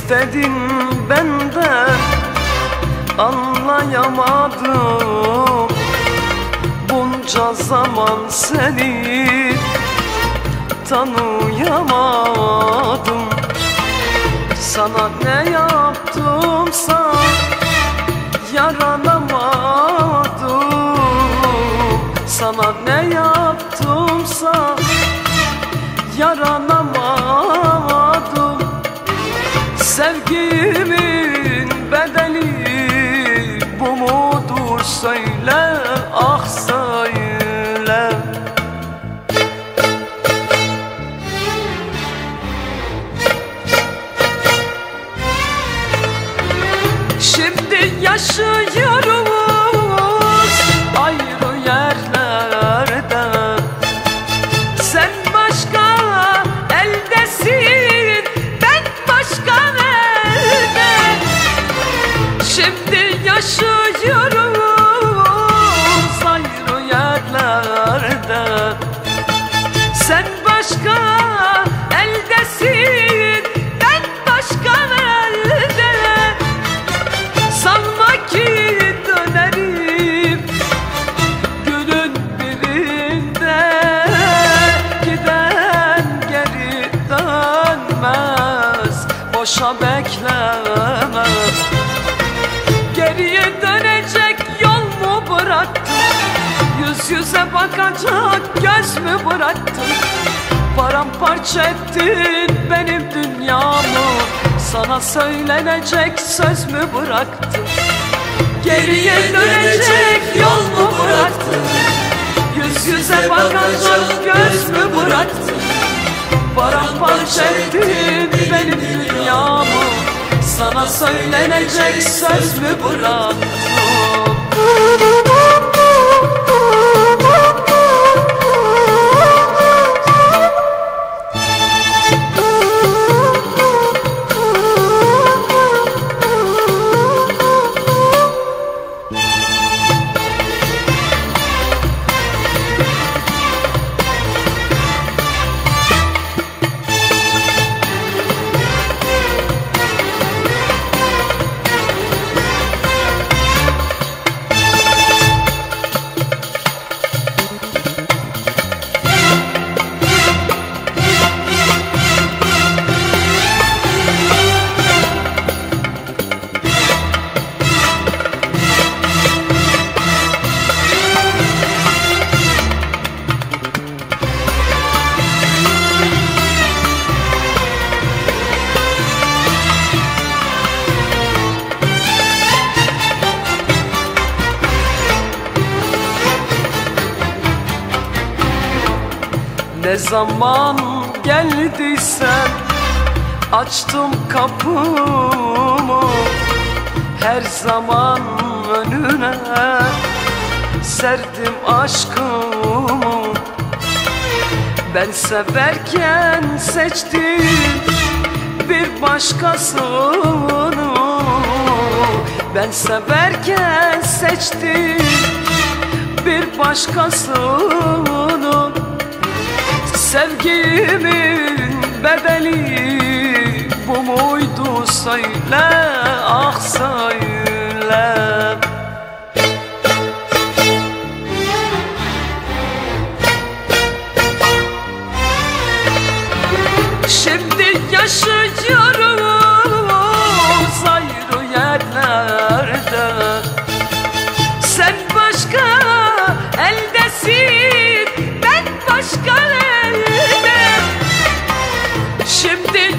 istedin benden, anlayamadım. Bunca zaman seni tanıyamadım. Sana ne yaptımsa yaranamadım. Sana ne yaptımsa yaranamadım. Sevgimin bedeli bu mudur söyle, ah söyle. Şimdi yaşıyoruz ayrı yerlerde. Sen başka eldesin, ben başka elde. Şimdi yaşıyoruz ayrı yerlerde. Sen başka eldesin, ben başka elde. Sanma ki dönerim günün birinde. Giden geri dönmez, boşa beklemez. Geriye dönecek yol mu bıraktın? Yüz yüze bakacak göz mü bıraktın? Paramparça ettin benim dünyamı. Sana söylenecek söz mü bıraktın? Geriye dönecek yol mu bıraktın? Yüz yüze bakacak göz mü bıraktın? Paramparça ettin benim dünyamı. Sana söylenecek söz mü bıraktın? Ne zaman geldiysen açtım kapımı, her zaman önüne serdim aşkımı. Ben severken seçtim bir başkasını. Ben severken seçtim bir başkasını. Sevgimin bedeli bu muydu söyle, ah söyle. Şimdi yaşıyoruz ayrı yerlerde. Sen başka eldesin, ben başka elde. Şimdi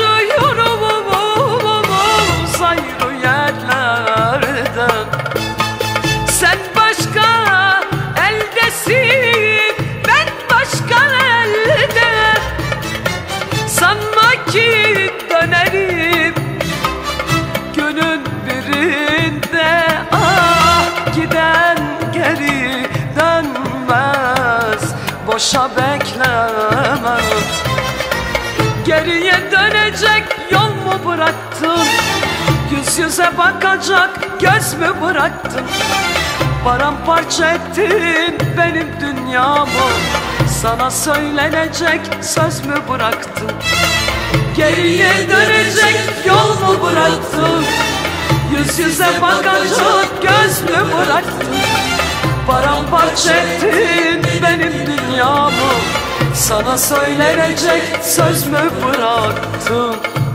yaşıyoruz ayrı yerlerde. Sen başka eldesin, ben başka elde. Sanma ki dönerim günün birinde. Ah, giden geri dönmez, boşa beklemem. Geriye dönecek yol mu bıraktın? Yüz yüze bakacak göz mü bıraktın? Paramparça ettin benim dünyamı. Sana söylenecek söz mü bıraktın? Geriye dönecek yol mu bıraktın? Yüz yüze bakacak göz mü bıraktın? Paramparça ettin benim dünyamı, sana söylenecek söz mü bıraktın?